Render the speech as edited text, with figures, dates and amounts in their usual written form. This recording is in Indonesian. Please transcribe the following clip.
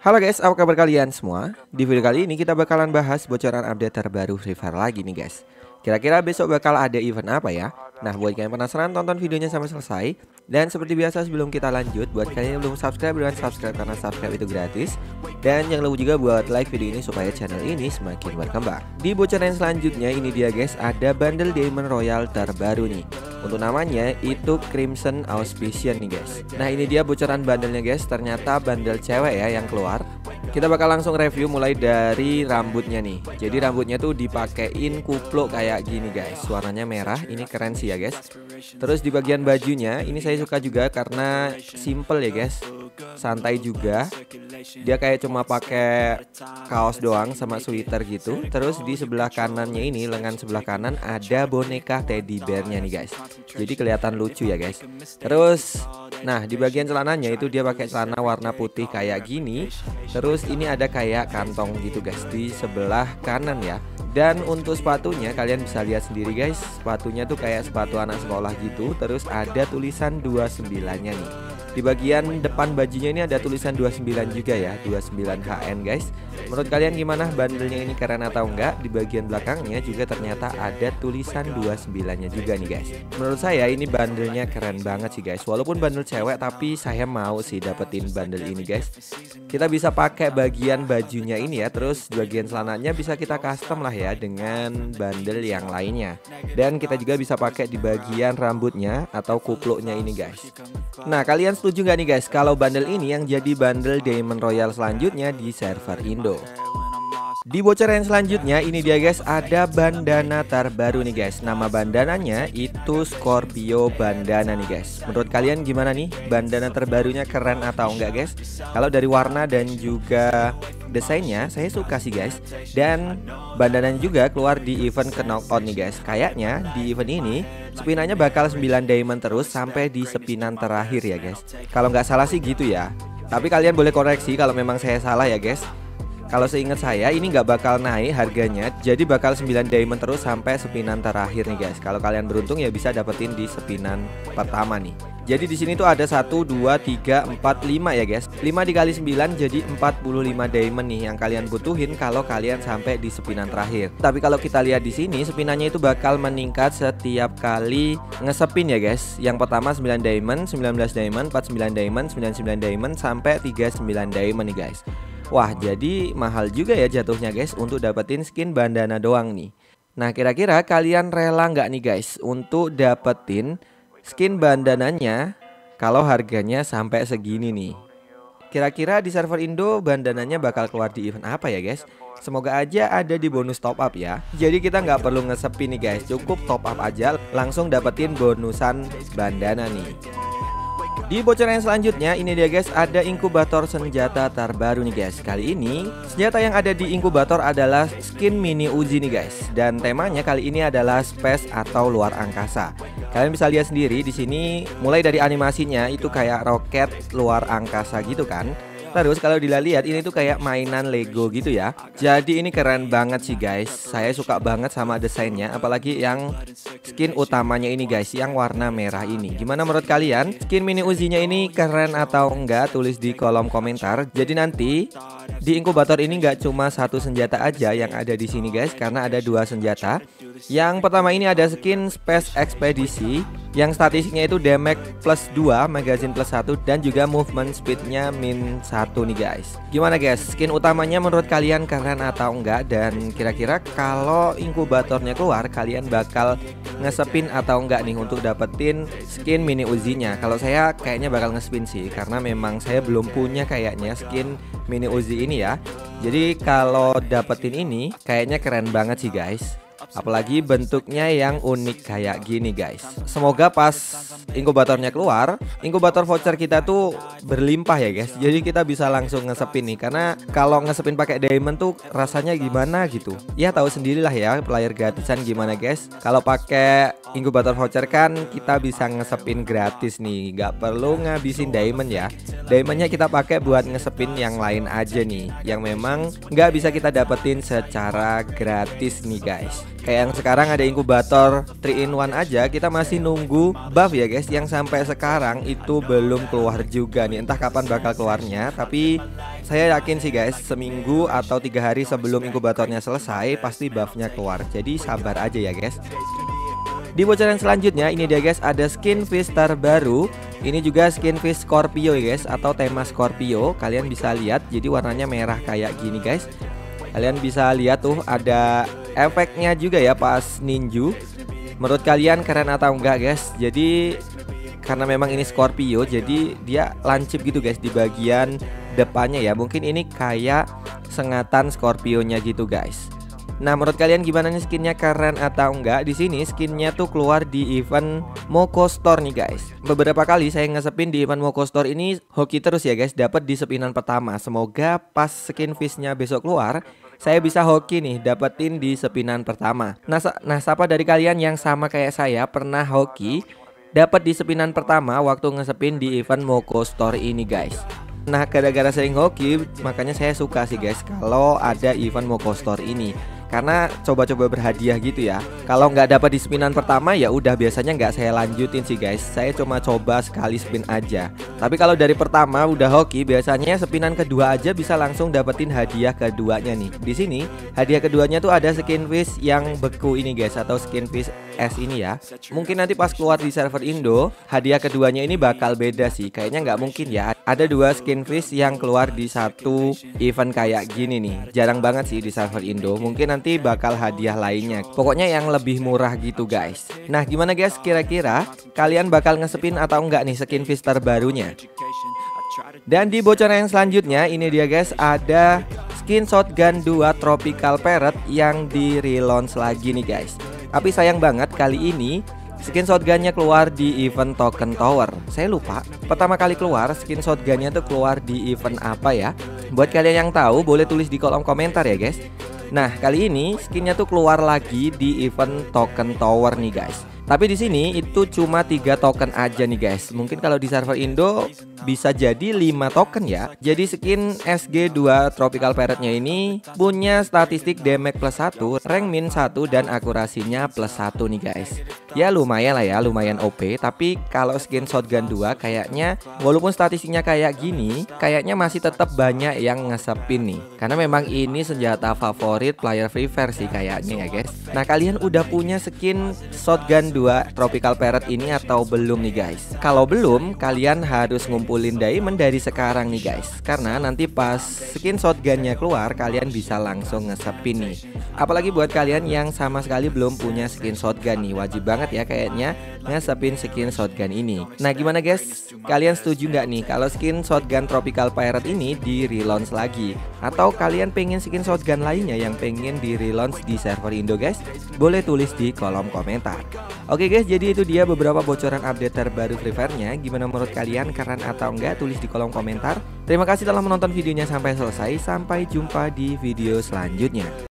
Halo guys, apa kabar kalian semua? Di video kali ini kita bakalan bahas bocoran update terbaru Free Fire lagi nih guys. Kira-kira besok bakal ada event apa ya? Nah, buat kalian penasaran, tonton videonya sampai selesai. Dan seperti biasa sebelum kita lanjut, buat kalian yang belum subscribe, dan subscribe karena subscribe itu gratis. Dan jangan lupa juga buat like video ini supaya channel ini semakin berkembang. Di bocoran selanjutnya ini dia guys, ada bundle Diamond Royal terbaru nih. Untuk namanya itu Crimson Auspician nih guys. Nah, ini dia bocoran bandelnya guys. Ternyata bandel cewek ya yang keluar. Kita bakal langsung review mulai dari rambutnya nih. Jadi rambutnya tuh dipakein kupluk kayak gini guys. Warnanya merah, ini keren sih ya guys. Terus di bagian bajunya ini saya suka juga karena simple ya guys. Santai juga. Dia kayak cuma pakai kaos doang sama sweater gitu. Terus di sebelah kanannya ini, lengan sebelah kanan ada boneka teddy bearnya nih guys. Jadi kelihatan lucu ya guys. Terus nah di bagian celananya itu dia pakai celana warna putih kayak gini. Terus ini ada kayak kantong gitu guys di sebelah kanan ya. Dan untuk sepatunya kalian bisa lihat sendiri guys. Sepatunya tuh kayak sepatu anak sekolah gitu. Terus ada tulisan 29-nya nih. Di bagian depan bajunya ini ada tulisan 29 juga ya, 29 HN guys. Menurut kalian gimana, bandelnya ini keren atau enggak? Di bagian belakangnya juga ternyata ada tulisan 29-nya juga nih guys. Menurut saya ini bandelnya keren banget sih guys. Walaupun bandel cewek tapi saya mau sih dapetin bandel ini guys. Kita bisa pakai bagian bajunya ini ya. Terus bagian celananya bisa kita custom lah ya dengan bandel yang lainnya. Dan kita juga bisa pakai di bagian rambutnya atau kupluknya ini guys. Nah, kalian setuju nggak nih guys kalau bandel ini yang jadi bandel Diamond Royal selanjutnya di server Indo? Di bocoran selanjutnya ini dia guys, ada bandana terbaru nih guys. Nama bandananya itu Scorpio bandana nih guys. Menurut kalian gimana nih, bandana terbarunya keren atau enggak guys? Kalau dari warna dan juga desainnya saya suka sih guys. Dan bandananya juga keluar di event ke knockout nih guys. Kayaknya di event ini spinannya bakal 9 diamond terus sampai di spinan terakhir ya guys. Kalau nggak salah sih gitu ya. Tapi kalian boleh koreksi kalau memang saya salah ya guys. Kalau seingat saya ini nggak bakal naik harganya, jadi bakal 9 diamond terus sampai spinan terakhir nih guys. Kalau kalian beruntung ya bisa dapetin di spinan pertama nih. Jadi di sini tuh ada 1 2 3 4 5 ya guys. 5 dikali 9 jadi 45 diamond nih yang kalian butuhin kalau kalian sampai di spinan terakhir. Tapi kalau kita lihat di sini spinannya itu bakal meningkat setiap kali ngesepin ya guys. Yang pertama 9 diamond, 19 diamond, 49 diamond, 99 diamond sampai 39 diamond nih guys. Wah, jadi mahal juga ya jatuhnya guys untuk dapetin skin bandana doang nih. Nah, kira-kira kalian rela nggak nih guys untuk dapetin skin bandananya kalau harganya sampai segini nih? Kira-kira di server Indo bandananya bakal keluar di event apa ya guys? Semoga aja ada di bonus top up ya. Jadi kita nggak perlu ngesepi nih guys, cukup top up aja langsung dapetin bonusan bandana nih. Di bocoran selanjutnya ini dia guys, ada inkubator senjata terbaru nih guys. Kali ini senjata yang ada di inkubator adalah skin mini Uzi nih guys. Dan temanya kali ini adalah space atau luar angkasa. Kalian bisa lihat sendiri di sini mulai dari animasinya itu kayak roket luar angkasa gitu kan. Terus kalau dilihat ini tuh kayak mainan Lego gitu ya. Jadi ini keren banget sih guys. Saya suka banget sama desainnya. Apalagi yang skin utamanya ini guys, yang warna merah ini. Gimana menurut kalian? Skin mini Uzi-nya ini keren atau enggak? Tulis di kolom komentar. Jadi nanti di inkubator ini nggak cuma satu senjata aja yang ada di sini guys, karena ada 2 senjata. Yang pertama ini ada skin Space Expedition yang statistiknya itu damage plus 2, magazine plus 1, dan juga movement speednya min 1 nih guys. Gimana guys, skin utamanya menurut kalian keren atau enggak? Dan kira-kira kalau inkubatornya keluar kalian bakal ngesepin atau enggak nih untuk dapetin skin mini Uzi-nya? Kalau saya kayaknya bakal ngespin sih, karena memang saya belum punya kayaknya skin mini Uzi ini ya. Jadi kalau dapetin ini kayaknya keren banget sih guys. Apalagi bentuknya yang unik kayak gini guys. Semoga pas inkubatornya keluar, inkubator voucher kita tuh berlimpah ya guys. Jadi kita bisa langsung ngesepin nih. Karena kalau ngesepin pakai diamond tuh rasanya gimana gitu. Ya tahu sendirilah ya player gratisan gimana guys. Kalau pakai inkubator voucher kan kita bisa ngesepin gratis nih, nggak perlu ngabisin diamond ya. Diamondnya kita pakai buat ngesepin yang lain aja nih, yang memang nggak bisa kita dapetin secara gratis nih guys. Kayak yang sekarang ada inkubator 3 in 1 aja, kita masih nunggu buff ya guys, yang sampai sekarang itu belum keluar juga nih. Entah kapan bakal keluarnya, tapi saya yakin sih guys, seminggu atau 3 hari sebelum inkubatornya selesai pasti buffnya keluar. Jadi sabar aja ya guys. Di bocoran selanjutnya ini dia guys, ada skin fish terbaru. Ini juga skin fish Scorpio ya guys, atau tema Scorpio. Kalian bisa lihat, jadi warnanya merah kayak gini guys. Kalian bisa lihat tuh ada efeknya juga ya pas ninju. Menurut kalian keren atau enggak guys? Jadi karena memang ini Scorpio, jadi dia lancip gitu guys di bagian depannya ya. Mungkin ini kayak sengatan Scorpionya gitu guys. Nah, menurut kalian gimana nih, skinnya keren atau enggak? Di sini skinnya tuh keluar di event Moko Store nih guys. Beberapa kali saya ngesepin di event Moko Store ini hoki terus ya guys, dapat di sepinan pertama. Semoga pas skin fishnya besok keluar, saya bisa hoki nih dapetin di sepinan pertama. Nah, siapa dari kalian yang sama kayak saya pernah hoki dapat di sepinan pertama waktu ngesepin di event Moko Store ini guys? Nah, gara-gara sering hoki, makanya saya suka sih guys kalau ada event Moko Store ini. Karena coba-coba berhadiah gitu ya. Kalau nggak dapat di spinan pertama ya udah, biasanya nggak saya lanjutin sih guys. Saya cuma coba sekali spin aja. Tapi kalau dari pertama udah hoki, biasanya spinan kedua aja bisa langsung dapetin hadiah keduanya nih. Di sini hadiah keduanya tuh ada skin fish yang beku ini guys, atau skin fish es ini ya. Mungkin nanti pas keluar di server Indo, hadiah keduanya ini bakal beda sih. Kayaknya nggak mungkin ya ada 2 skin fish yang keluar di satu event kayak gini nih. Jarang banget sih di server Indo. Mungkin nanti bakal hadiah lainnya, pokoknya yang lebih murah gitu guys. Nah, gimana guys, kira-kira kalian bakal ngesepin atau enggak nih skin fish terbarunya? Dan di bocoran yang selanjutnya ini dia guys, ada skin shotgun 2 tropical parrot yang di relaunch lagi nih guys. Tapi sayang banget kali ini skin shotgunnya keluar di event Token Tower. Saya lupa pertama kali keluar skin shotgunnya tuh keluar di event apa ya. Buat kalian yang tahu boleh tulis di kolom komentar ya guys. Nah, kali ini skinnya tuh keluar lagi di event Token Tower nih guys. Tapi di sini itu cuma 3 token aja nih guys. Mungkin kalau di server Indo bisa jadi 5 token ya. Jadi skin SG2 Tropical Parrotnya ini punya statistik damage +1, rank -1, dan akurasinya +1 nih guys. Ya lumayan lah ya, lumayan OP. Tapi kalau skin shotgun 2 kayaknya walaupun statistiknya kayak gini, kayaknya masih tetap banyak yang ngesepin nih. Karena memang ini senjata favorit player Free Fire sih kayaknya ya guys. Nah, kalian udah punya skin shotgun 2 Tropical Parrot ini atau belum nih guys? Kalau belum, kalian harus ngumpulin diamond dari sekarang nih guys. Karena nanti pas skin shotgunnya keluar, kalian bisa langsung ngesepin nih. Apalagi buat kalian yang sama sekali belum punya skin shotgun nih, wajib banget ya kayaknya ngesepin skin shotgun ini. Nah, gimana guys? Kalian setuju nggak nih kalau skin shotgun Tropical Parrot ini di relaunch lagi? Atau kalian pengen skin shotgun lainnya yang pengen di relaunch di server Indo guys? Boleh tulis di kolom komentar. Oke guys, jadi itu dia beberapa bocoran update terbaru Free Fire-nya. Gimana menurut kalian, keren atau enggak? Tulis di kolom komentar. Terima kasih telah menonton videonya sampai selesai. Sampai jumpa di video selanjutnya.